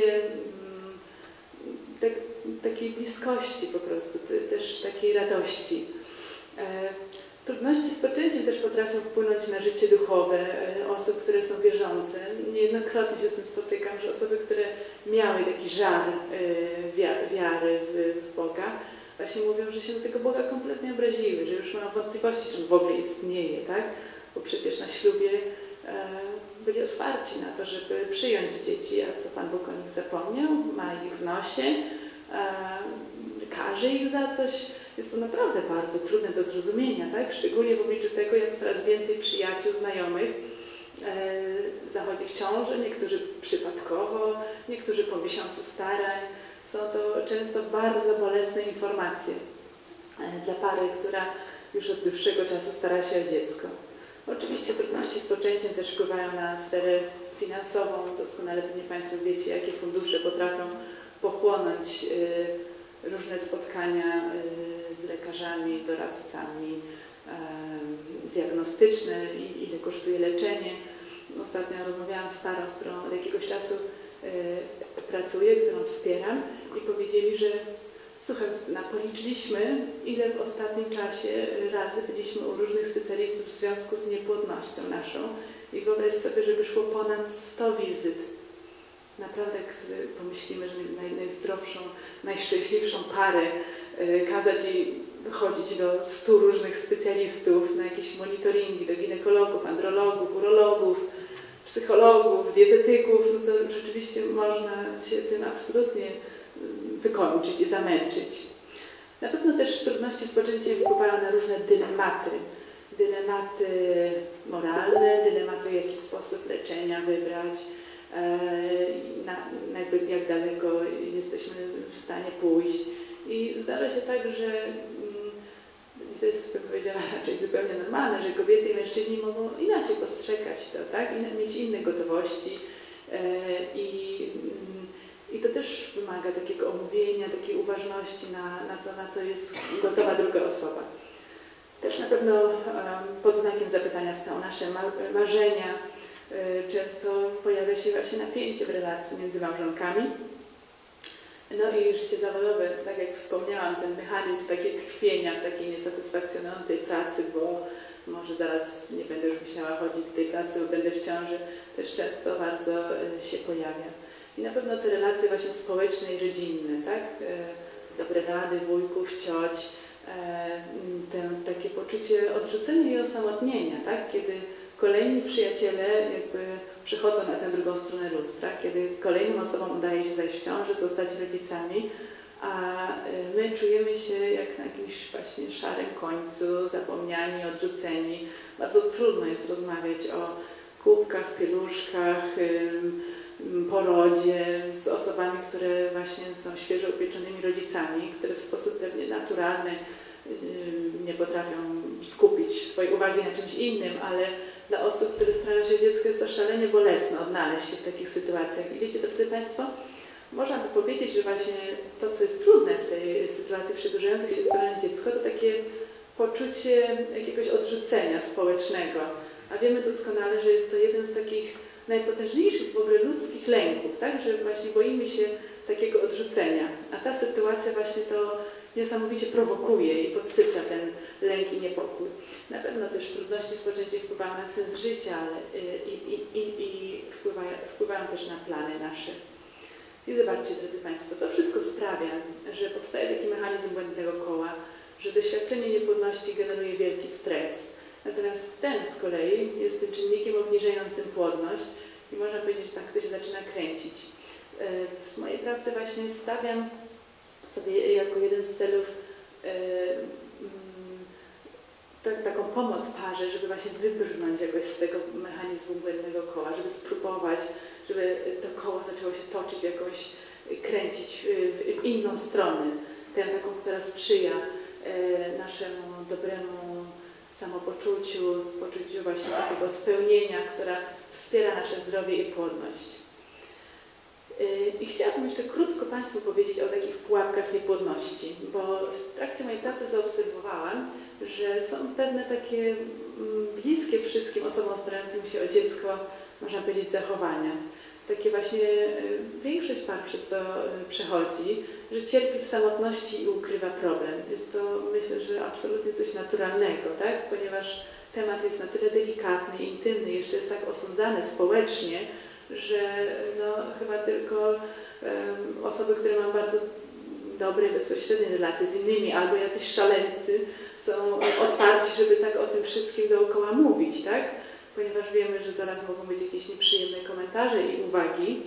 takiej bliskości po prostu, też takiej radości. Trudności z poczęciem też potrafią wpłynąć na życie duchowe osób, które są wierzące. Niejednokrotnie się z tym spotykam, że osoby, które miały taki żar wiary w Boga, właśnie mówią, że się na tego Boga kompletnie obraziły, że już mają wątpliwości, czy on w ogóle istnieje, tak? Bo przecież na ślubie byli otwarci na to, żeby przyjąć dzieci, a co Pan Bóg o nich zapomniał, ma ich w nosie, karze ich za coś. Jest to naprawdę bardzo trudne do zrozumienia, tak? Szczególnie w obliczu tego, jak coraz więcej przyjaciół, znajomych zachodzi w ciąży, niektórzy przypadkowo, niektórzy po miesiącu starań. Są to często bardzo bolesne informacje dla pary, która już od dłuższego czasu stara się o dziecko. Oczywiście trudności z poczęciem też wpływają na sferę finansową. Doskonale pewnie Państwo wiecie, jakie fundusze potrafią pochłonąć różne spotkania z lekarzami, doradcami diagnostyczne, ile kosztuje leczenie. Ostatnio rozmawiałam z parą, z którą od jakiegoś czasu pracuję, którą wspieram i powiedzieli, że słuchaj, policzyliśmy, ile w ostatnim czasie razy byliśmy u różnych specjalistów w związku z niepłodnością naszą i wyobraź sobie, że wyszło ponad 100 wizyt. Naprawdę, jak sobie pomyślimy, że najzdrowszą, najszczęśliwszą parę kazać jej chodzić do 100 różnych specjalistów na jakieś monitoringi, do ginekologów, andrologów, urologów, psychologów, dietetyków, no to rzeczywiście można się tym absolutnie wykończyć i zamęczyć. Na pewno też trudności z poczęciem wpływają na różne dylematy. Dylematy moralne, dylematy, w jaki sposób leczenia wybrać, jak daleko jesteśmy w stanie pójść. I zdarza się tak, że to jest, bym powiedziała, raczej zupełnie normalne, że kobiety i mężczyźni mogą inaczej postrzegać to, tak? Mieć inne gotowości. I to też wymaga takiego omówienia, takiej uważności na to, na co jest gotowa druga osoba. Też na pewno pod znakiem zapytania stają nasze marzenia. Często pojawia się właśnie napięcie w relacji między małżonkami. No i życie zawodowe, tak jak wspomniałam, ten mechanizm takiego tkwienia w takiej niesatysfakcjonującej pracy, bo może zaraz nie będę już musiała chodzić do tej pracy, bo będę w ciąży, też często bardzo się pojawia. I na pewno te relacje właśnie społeczne i rodzinne, tak? Dobre rady wujków, cioć, takie poczucie odrzucenia i osamotnienia, tak? Kiedy kolejni przyjaciele jakby przechodzą na tę drugą stronę lustra, kiedy kolejnym osobom udaje się zajść w ciążę, zostać rodzicami, a my czujemy się jak na jakimś właśnie szarym końcu, zapomniani, odrzuceni. Bardzo trudno jest rozmawiać o kubkach, pieluszkach, porodzie z osobami, które właśnie są świeżo upieczonymi rodzicami, które w sposób pewnie naturalny nie potrafią skupić swojej uwagi na czymś innym, ale dla osób, które starają się dziecko, jest to szalenie bolesne odnaleźć się w takich sytuacjach. I wiecie, drodzy Państwo, można by powiedzieć, że właśnie to, co jest trudne w tej sytuacji przedłużających się starania dziecko, to takie poczucie jakiegoś odrzucenia społecznego. A wiemy doskonale, że jest to jeden z takich najpotężniejszych w ogóle ludzkich lęków, tak? Że właśnie boimy się takiego odrzucenia. A ta sytuacja właśnie to niesamowicie prowokuje i podsyca ten lęk i niepokój. Na pewno też trudności z poczęciem wpływają na sens życia, ale i wpływają też na plany nasze. I zobaczcie, drodzy Państwo, to wszystko sprawia, że powstaje taki mechanizm błędnego koła, że doświadczenie niepłodności generuje wielki stres. Natomiast ten z kolei jest tym czynnikiem obniżającym płodność i można powiedzieć, że tak to się zaczyna kręcić. W mojej pracy właśnie stawiam sobie jako jeden z celów taką pomoc parze, żeby właśnie wybrnąć jakoś z tego mechanizmu błędnego koła, żeby spróbować, żeby to koło zaczęło się toczyć, jakoś kręcić w inną stronę, tę taką, która sprzyja naszemu dobremu samopoczuciu, poczuciu właśnie takiego spełnienia, która wspiera nasze zdrowie i płodność. I chciałabym jeszcze krótko Państwu powiedzieć o takich pułapkach niepłodności, bo w trakcie mojej pracy zaobserwowałam, że są pewne takie bliskie wszystkim osobom starającym się o dziecko, można powiedzieć, zachowania. Takie właśnie większość par przez to przechodzi, że cierpi w samotności i ukrywa problem. Jest to, myślę, że absolutnie coś naturalnego, tak? Ponieważ temat jest na tyle delikatny i intymny, jeszcze jest tak osądzany społecznie, że no, chyba tylko osoby, które mają bardzo dobre, bezpośrednie relacje z innymi, albo jacyś szaleńcy są otwarci, żeby tak o tym wszystkim dookoła mówić, tak? Ponieważ wiemy, że zaraz mogą być jakieś nieprzyjemne komentarze i uwagi.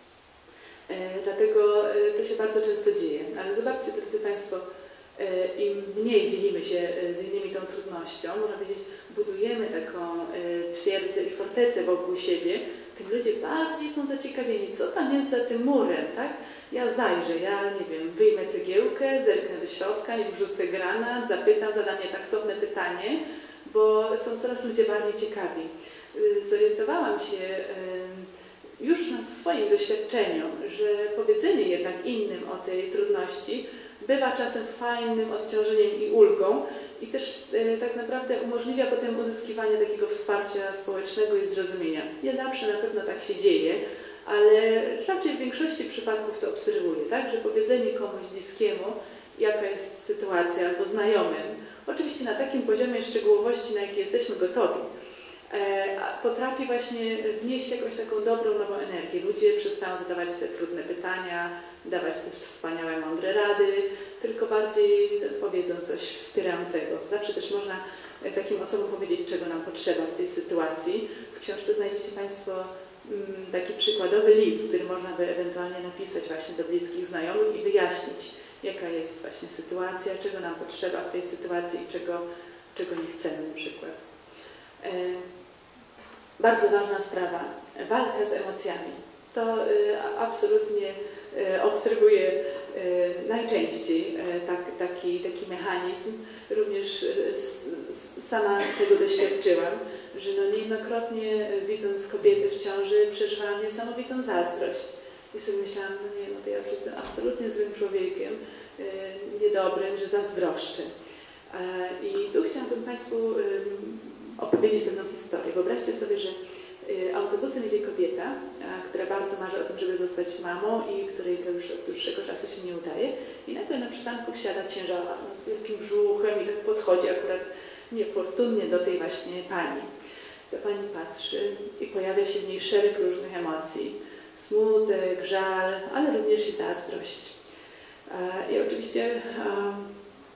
Dlatego to się bardzo często dzieje. Ale zobaczcie, drodzy Państwo, im mniej dzielimy się z innymi tą trudnością, można powiedzieć, budujemy taką twierdzę i fortecę wokół siebie, tym ludzie bardziej są zaciekawieni, co tam jest za tym murem, tak? Ja zajrzę, ja nie wiem, wyjmę cegiełkę, zerknę do środka, nie wrzucę granat, zapytam, zadam nietaktowne pytanie, bo są coraz ludzie bardziej ciekawi. Zorientowałam się już na swoim doświadczeniu, że powiedzenie jednak innym o tej trudności bywa czasem fajnym odciążeniem i ulgą i też tak naprawdę umożliwia potem uzyskiwanie takiego wsparcia społecznego i zrozumienia. Nie zawsze na pewno tak się dzieje, ale raczej w większości przypadków to obserwuję, tak? Że powiedzenie komuś bliskiemu, jaka jest sytuacja, albo znajomym, oczywiście na takim poziomie szczegółowości, na jaki jesteśmy gotowi, potrafi właśnie wnieść jakąś taką dobrą, nową energię. Ludzie przestają zadawać te trudne pytania, dawać te wspaniałe, mądre rady, tylko bardziej powiedzą coś wspierającego. Zawsze też można takim osobom powiedzieć, czego nam potrzeba w tej sytuacji. W książce znajdziecie Państwo taki przykładowy list, który można by ewentualnie napisać właśnie do bliskich znajomych i wyjaśnić, jaka jest właśnie sytuacja, czego nam potrzeba w tej sytuacji i czego nie chcemy na przykład. Bardzo ważna sprawa, walka z emocjami. To absolutnie obserwuję najczęściej taki mechanizm. Również sama tego doświadczyłam, że no niejednokrotnie widząc kobiety w ciąży przeżywałam niesamowitą zazdrość. I sobie myślałam, no nie, no to ja już jestem absolutnie złym człowiekiem, niedobrym, że zazdroszczę. I tu chciałabym Państwu opowiedzieć pewną historię. Wyobraźcie sobie, że autobusem jedzie kobieta, która bardzo marzy o tym, żeby zostać mamą i której to już od dłuższego czasu się nie udaje. I nagle na przystanku wsiada ciężarna z wielkim brzuchem i tak podchodzi akurat niefortunnie do tej właśnie pani. Ta pani patrzy i pojawia się w niej szereg różnych emocji. Smutek, żal, ale również i zazdrość. I oczywiście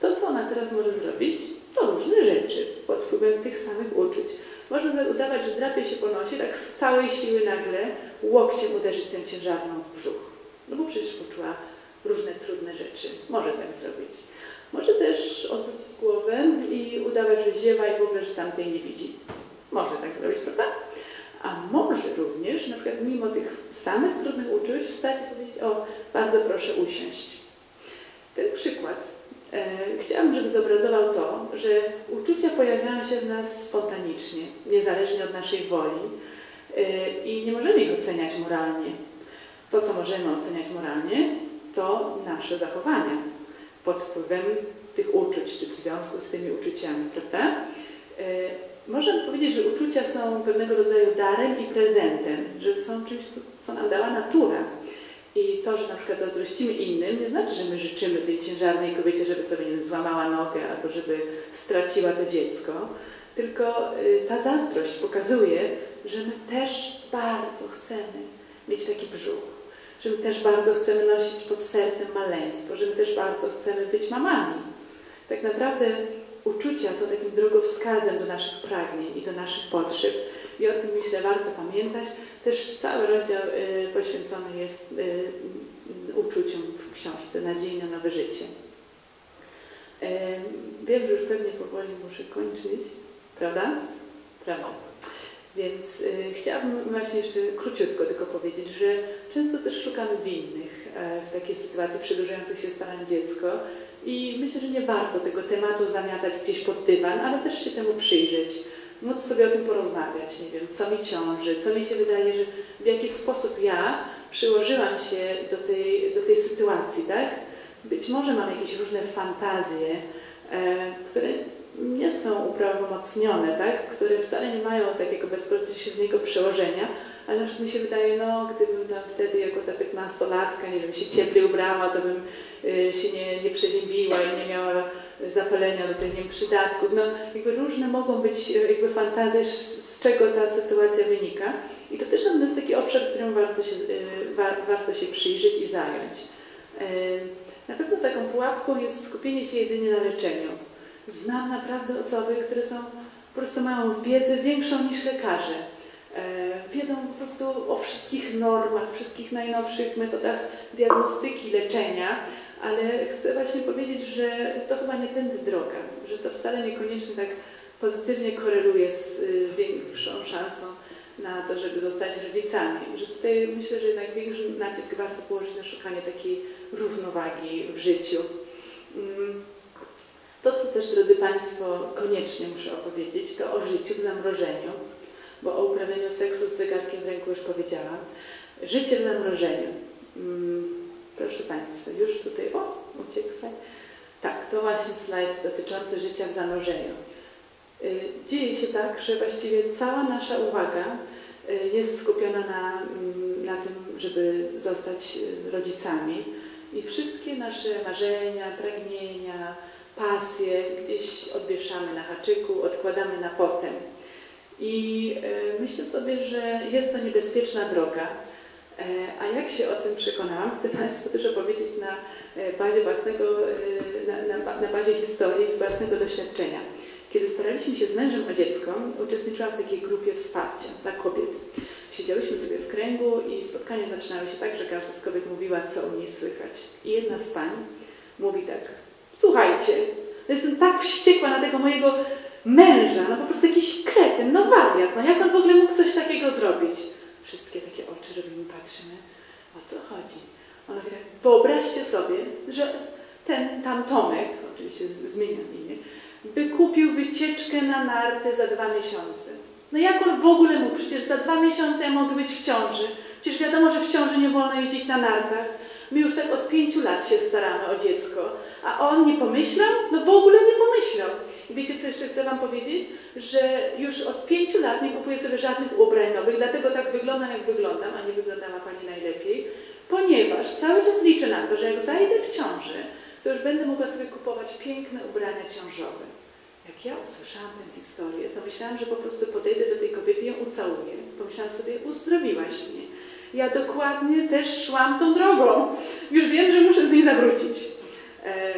To, co ona teraz może zrobić, to różne rzeczy pod wpływem tych samych uczuć. Może udawać, że drapie się po nosie, tak z całej siły nagle łokciem uderzyć tę ciężarną w brzuch. No bo przecież poczuła różne trudne rzeczy. Może tak zrobić. Może też odwrócić głowę i udawać, że ziewa i w ogóle, że tamtej nie widzi. Może tak zrobić, prawda? A może również, na przykład mimo tych samych trudnych uczuć, wstać i powiedzieć: o, bardzo proszę usiąść. Ten przykład chciałam, żeby zobrazował to, że uczucia pojawiają się w nas spontanicznie, niezależnie od naszej woli i nie możemy ich oceniać moralnie. To, co możemy oceniać moralnie, to nasze zachowania pod wpływem tych uczuć, czy w związku z tymi uczuciami, prawda? Można powiedzieć, że uczucia są pewnego rodzaju darem i prezentem, że są czymś, co nam dała natura. I to, że na przykład zazdrościmy innym, nie znaczy, że my życzymy tej ciężarnej kobiecie, żeby sobie nie złamała nogę albo żeby straciła to dziecko, tylko ta zazdrość pokazuje, że my też bardzo chcemy mieć taki brzuch, że my też bardzo chcemy nosić pod sercem maleństwo, że my też bardzo chcemy być mamami. Tak naprawdę uczucia są takim drogowskazem do naszych pragnień i do naszych potrzeb. I o tym, myślę, warto pamiętać. Też cały rozdział poświęcony jest uczuciom w książce Nadziei na nowe życie. Wiem, że już pewnie powoli muszę kończyć, prawda? Prawda. Więc chciałabym właśnie jeszcze króciutko tylko powiedzieć, że często też szukamy winnych w takiej sytuacji przedłużających się starań dziecko i myślę, że nie warto tego tematu zamiatać gdzieś pod dywan, ale też się temu przyjrzeć. Móc sobie o tym porozmawiać, nie wiem, co mi ciąży, co mi się wydaje, że w jaki sposób ja przyłożyłam się do tej sytuacji, tak? Być może mam jakieś różne fantazje, które nie są uprawomocnione, tak? Które wcale nie mają takiego bezpośredniego przełożenia, ale na przykład mi się wydaje, no gdybym tam wtedy jako ta 15-latka, nie wiem, się cieplej ubrała, to bym się nie przeziębiła i nie miała zapalenia do tych, nie wiem, przydatków. No jakby różne mogą być jakby fantazje, z czego ta sytuacja wynika. I to też jest taki obszar, którym warto się przyjrzeć i zająć. Na pewno taką pułapką jest skupienie się jedynie na leczeniu. Znam naprawdę osoby, które po prostu mają wiedzę większą niż lekarze. Wiedzą po prostu o wszystkich normach, wszystkich najnowszych metodach diagnostyki, leczenia, ale chcę właśnie powiedzieć, że to chyba nie tędy droga, że to wcale niekoniecznie tak pozytywnie koreluje z większą szansą na to, żeby zostać rodzicami. Że tutaj myślę, że jednak większy nacisk warto położyć na szukanie takiej równowagi w życiu. To, co też, drodzy Państwo, koniecznie muszę opowiedzieć, to o życiu w zamrożeniu, bo o uprawianiu seksu z zegarkiem w ręku już powiedziałam. Życie w zamrożeniu. Proszę Państwa, już tutaj, uciekł slajd. Tak, to właśnie slajd dotyczący życia w zamrożeniu. Dzieje się tak, że właściwie cała nasza uwaga jest skupiona na tym, żeby zostać rodzicami i wszystkie nasze marzenia, pragnienia, pasje gdzieś odwieszamy na haczyku, odkładamy na potem. I myślę sobie, że jest to niebezpieczna droga. A jak się o tym przekonałam, chcę Państwu też opowiedzieć na bazie historii z własnego doświadczenia. Kiedy staraliśmy się z mężem o dziecko, uczestniczyłam w takiej grupie wsparcia dla kobiet. Siedziałyśmy sobie w kręgu i spotkania zaczynały się tak, że każda z kobiet mówiła, co u niej słychać. I jedna z pań mówi tak: słuchajcie, jestem tak wściekła na tego mojego męża, no po prostu jakiś kretyn, no wariat, no jak on w ogóle mógł coś takiego zrobić? Wszystkie takie oczy robimy, patrzymy, o co chodzi. Ona mówi tak: wyobraźcie sobie, że tam Tomek, oczywiście zmieniam imię, by kupił wycieczkę na narty za 2 miesiące. No jak on w ogóle mógł? Przecież za 2 miesiące ja mogę być w ciąży. Przecież wiadomo, że w ciąży nie wolno jeździć na nartach. My już tak od 5 lat się staramy o dziecko. A on nie pomyślał? No w ogóle nie pomyślał. I wiecie, co jeszcze chcę Wam powiedzieć? Że już od 5 lat nie kupuję sobie żadnych ubrań nowych, dlatego tak wyglądam, jak wyglądam, a nie wyglądała Pani najlepiej, ponieważ cały czas liczę na to, że jak zajdę w ciąży, to już będę mogła sobie kupować piękne ubrania ciążowe. Jak ja usłyszałam tę historię, to myślałam, że po prostu podejdę do tej kobiety i ją ucałuję. Pomyślałam sobie: uzdrowiłaś mnie. Ja dokładnie też szłam tą drogą. Już wiem, że muszę z niej zawrócić.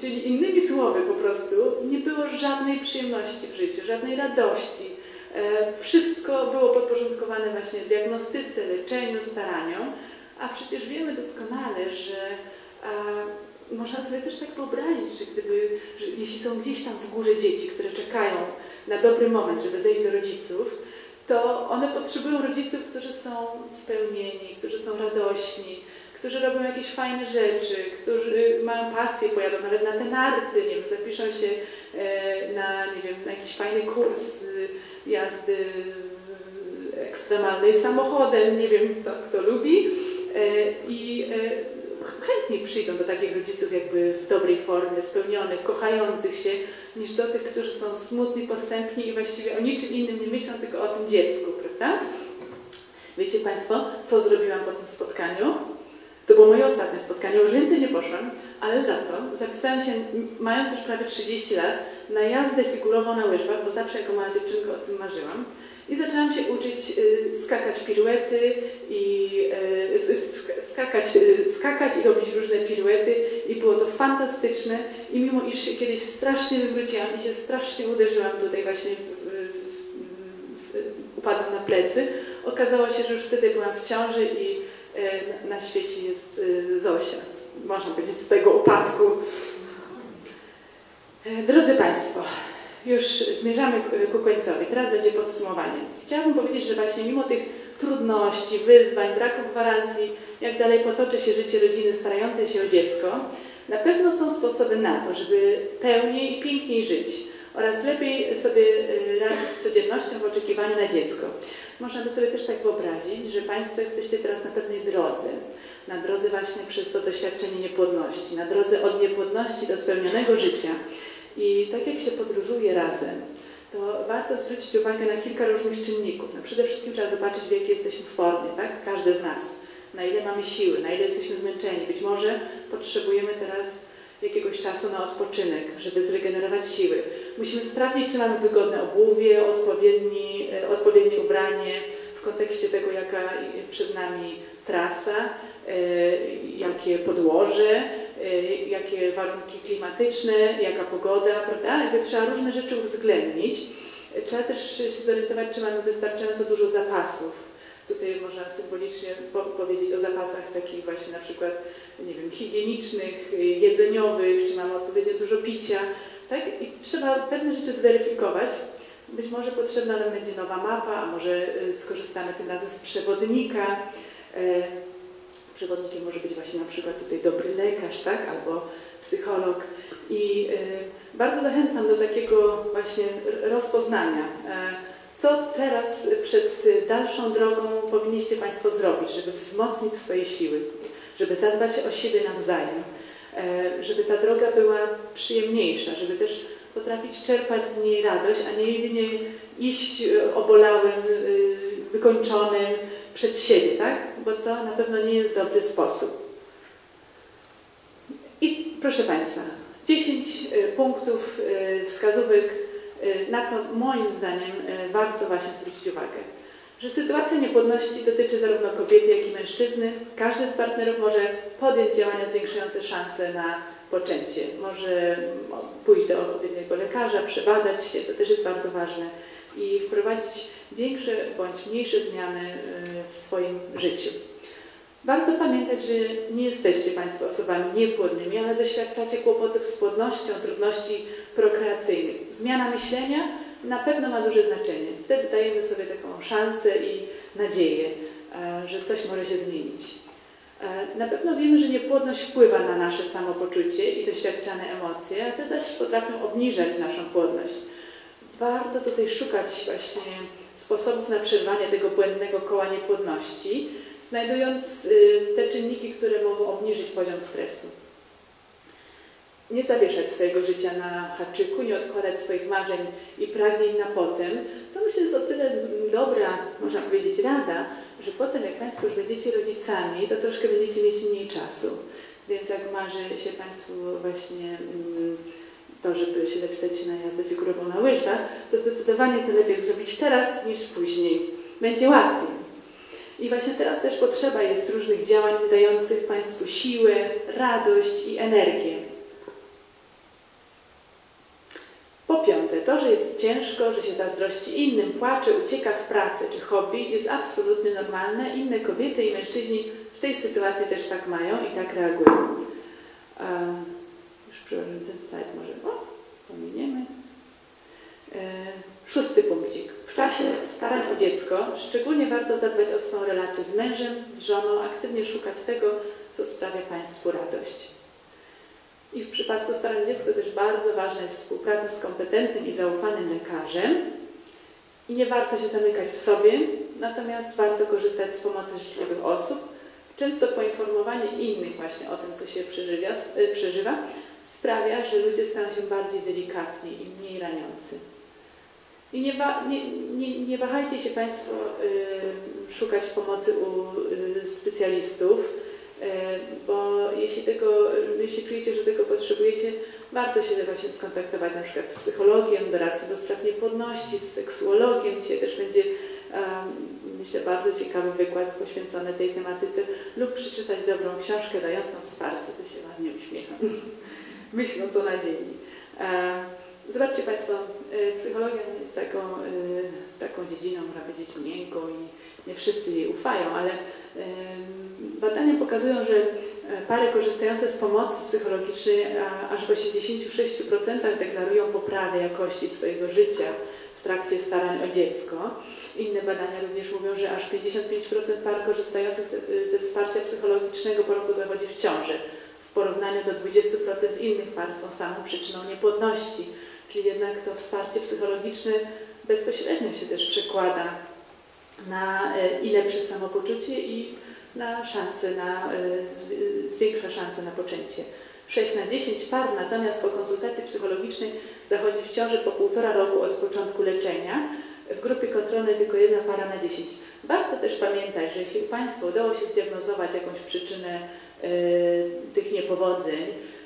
Czyli innymi słowy po prostu nie było żadnej przyjemności w życiu, żadnej radości. Wszystko było podporządkowane właśnie diagnostyce, leczeniu, staraniom, a przecież wiemy doskonale, że można sobie też tak wyobrazić, że jeśli są gdzieś tam w górze dzieci, które czekają na dobry moment, żeby zejść do rodziców, to one potrzebują rodziców, którzy są spełnieni, którzy są radośni, którzy robią jakieś fajne rzeczy, którzy mają pasję, pojadą nawet na te narty, nie wiem, zapiszą się na jakiś fajny kurs jazdy ekstremalnej samochodem, nie wiem co kto lubi i chętniej przyjdą do takich rodziców jakby w dobrej formie, spełnionych, kochających się, niż do tych, którzy są smutni, posępni i właściwie o niczym innym nie myślą, tylko o tym dziecku, prawda? Wiecie Państwo, co zrobiłam po tym spotkaniu? To było moje ostatnie spotkanie, już więcej nie poszłam, ale za to zapisałam się, mając już prawie 30 lat, na jazdę figurową na łyżwach, bo zawsze jako mała dziewczynka o tym marzyłam. I zaczęłam się uczyć skakać piruety i skakać i robić różne piruety i było to fantastyczne i mimo iż się kiedyś strasznie wywróciłam i się strasznie uderzyłam tutaj właśnie, upadłam na plecy, okazało się, że już wtedy byłam w ciąży i na świecie jest Zosia, można powiedzieć z tego upadku. Drodzy Państwo, już zmierzamy ku końcowi. Teraz będzie podsumowanie. Chciałabym powiedzieć, że właśnie mimo tych trudności, wyzwań, braku gwarancji, jak dalej potoczy się życie rodziny starającej się o dziecko, na pewno są sposoby na to, żeby pełniej i piękniej żyć oraz lepiej sobie radzić z codziennością w oczekiwaniu na dziecko. Można by sobie też tak wyobrazić, że Państwo jesteście teraz na pewnej drodze. Na drodze właśnie przez to doświadczenie niepłodności, na drodze od niepłodności do spełnionego życia. I tak jak się podróżuje razem, to warto zwrócić uwagę na kilka różnych czynników. No przede wszystkim trzeba zobaczyć, w jakiej jesteśmy formie, tak? Każdy z nas. Na ile mamy siły, na ile jesteśmy zmęczeni. Być może potrzebujemy teraz jakiegoś czasu na odpoczynek, żeby zregenerować siły. Musimy sprawdzić, czy mamy wygodne obuwie, odpowiednie ubranie w kontekście tego, jaka przed nami trasa, jakie podłoże, jakie warunki klimatyczne, jaka pogoda, prawda? Jakby trzeba różne rzeczy uwzględnić. Trzeba też się zorientować, czy mamy wystarczająco dużo zapasów. Tutaj można symbolicznie powiedzieć o zapasach takich właśnie na przykład, nie wiem, higienicznych, jedzeniowych, czy mamy odpowiednio dużo picia, tak? I trzeba pewne rzeczy zweryfikować. Być może potrzebna nam będzie nowa mapa, a może skorzystamy tym razem z przewodnika. Przewodnikiem może być właśnie na przykład tutaj dobry lekarz, tak? Albo psycholog. I bardzo zachęcam do takiego właśnie rozpoznania. Co teraz przed dalszą drogą powinniście Państwo zrobić, żeby wzmocnić swoje siły, żeby zadbać o siebie nawzajem, żeby ta droga była przyjemniejsza, żeby też potrafić czerpać z niej radość, a nie jedynie iść obolałym, wykończonym przed siebie, tak? Bo to na pewno nie jest dobry sposób. I proszę Państwa, 10 punktów, wskazówek, na co moim zdaniem warto właśnie zwrócić uwagę. Że sytuacja niepłodności dotyczy zarówno kobiety, jak i mężczyzny. Każdy z partnerów może podjąć działania zwiększające szanse na poczęcie. Może pójść do odpowiedniego lekarza, przebadać się, to też jest bardzo ważne. I wprowadzić większe bądź mniejsze zmiany w swoim życiu. Warto pamiętać, że nie jesteście Państwo osobami niepłodnymi, ale doświadczacie kłopotów z płodnością, trudności prokreacyjnych. Zmiana myślenia na pewno ma duże znaczenie. Wtedy dajemy sobie taką szansę i nadzieję, że coś może się zmienić. Na pewno wiemy, że niepłodność wpływa na nasze samopoczucie i doświadczane emocje, a te zaś potrafią obniżać naszą płodność. Warto tutaj szukać właśnie sposobów na przerwanie tego błędnego koła niepłodności, znajdując te czynniki, które mogą obniżyć poziom stresu. Nie zawieszać swojego życia na haczyku, nie odkładać swoich marzeń i pragnień na potem. To myślę, jest o tyle dobra, można powiedzieć, rada, że potem jak Państwo już będziecie rodzicami, to troszkę będziecie mieć mniej czasu. Więc jak marzy się Państwu właśnie to, żeby się zapisać na jazdę figurową na łyżwach, to zdecydowanie to lepiej zrobić teraz niż później. Będzie łatwiej. I właśnie teraz też potrzeba jest różnych działań dających Państwu siłę, radość i energię. Po piąte, to, że jest ciężko, że się zazdrości innym, płacze, ucieka w pracę czy hobby, jest absolutnie normalne. Inne kobiety i mężczyźni w tej sytuacji też tak mają i tak reagują. Już przełożymy ten slajd, może pominiemy. Szósty punkcik. W czasie starań o dziecko szczególnie warto zadbać o swoją relację z mężem, z żoną, aktywnie szukać tego, co sprawia Państwu radość. I w przypadku starań o dziecko też bardzo ważna jest współpraca z kompetentnym i zaufanym lekarzem. I nie warto się zamykać w sobie, natomiast warto korzystać z pomocy życzliwych osób. Często poinformowanie innych właśnie o tym, co się przeżywa, sprawia, że ludzie stają się bardziej delikatni i mniej raniący. I nie wahajcie się Państwo szukać pomocy u specjalistów, bo jeśli czujecie, że tego potrzebujecie, warto się właśnie skontaktować na przykład z psychologiem, doradcą do spraw niepłodności, z seksuologiem. Dzisiaj też będzie, myślę, bardzo ciekawy wykład poświęcony tej tematyce, lub przeczytać dobrą książkę dającą wsparcie. To się ładnie uśmiecham, myśląc o nadziei. Zobaczcie Państwo, psychologia jest taką dziedziną, można powiedzieć, miękką i nie wszyscy jej ufają, ale badania pokazują, że pary korzystające z pomocy psychologicznej aż w 86% deklarują poprawę jakości swojego życia w trakcie starań o dziecko. Inne badania również mówią, że aż 55% par korzystających ze wsparcia psychologicznego po roku zachodzi w ciąży, w porównaniu do 20% innych par z tą samą przyczyną niepłodności. Czyli jednak to wsparcie psychologiczne bezpośrednio się też przekłada na i lepsze samopoczucie i na zwiększa szanse na poczęcie. 6 na 10 par natomiast po konsultacji psychologicznej zachodzi w ciąży po 1,5 roku od początku leczenia. W grupie kontrolnej tylko 1 para na 10. Warto też pamiętać, że jeśli Państwu udało się zdiagnozować jakąś przyczynę tych niepowodzeń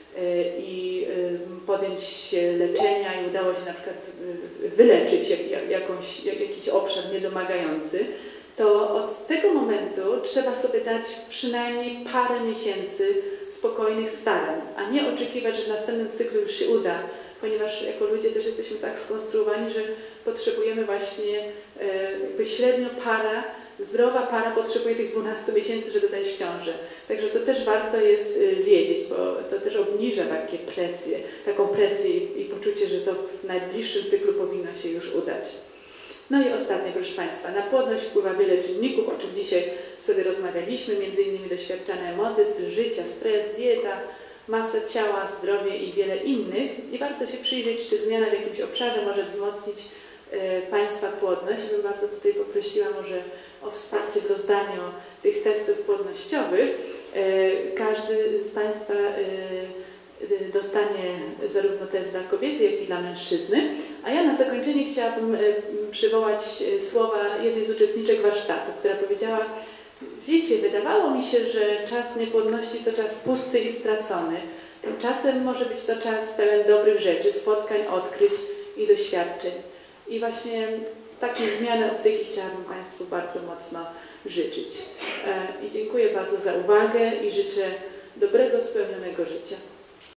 i podjąć się leczenia i udało się na przykład wyleczyć jakiś obszar niedomagający, to od tego momentu trzeba sobie dać przynajmniej parę miesięcy spokojnych starań, a nie oczekiwać, że w następnym cyklu już się uda, ponieważ jako ludzie też jesteśmy tak skonstruowani, że potrzebujemy właśnie średnio zdrowa para potrzebuje tych 12 miesięcy, żeby zajść w ciążę. Także to też warto jest wiedzieć, bo to też obniża taką presję i poczucie, że to w najbliższym cyklu powinno się już udać. No i ostatnie, proszę Państwa, na płodność wpływa wiele czynników, o czym dzisiaj sobie rozmawialiśmy, m.in. doświadczane emocje, styl życia, stres, dieta, masa ciała, zdrowie i wiele innych. I warto się przyjrzeć, czy zmiana w jakimś obszarze może wzmocnić Państwa płodność. Bym bardzo tutaj poprosiła może o wsparcie w rozdaniu tych testów płodnościowych. Każdy z Państwa dostanie zarówno test dla kobiety, jak i dla mężczyzny. A ja na zakończenie chciałabym przywołać słowa jednej z uczestniczek warsztatu, która powiedziała: wiecie, wydawało mi się, że czas niepłodności to czas pusty i stracony. Tymczasem może być to czas pełen dobrych rzeczy, spotkań, odkryć i doświadczeń. I właśnie takiej zmiany optyki chciałabym Państwu bardzo mocno życzyć. I dziękuję bardzo za uwagę i życzę dobrego, spełnionego życia.